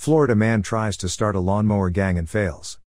Florida man tries to start a lawnmower gang and fails.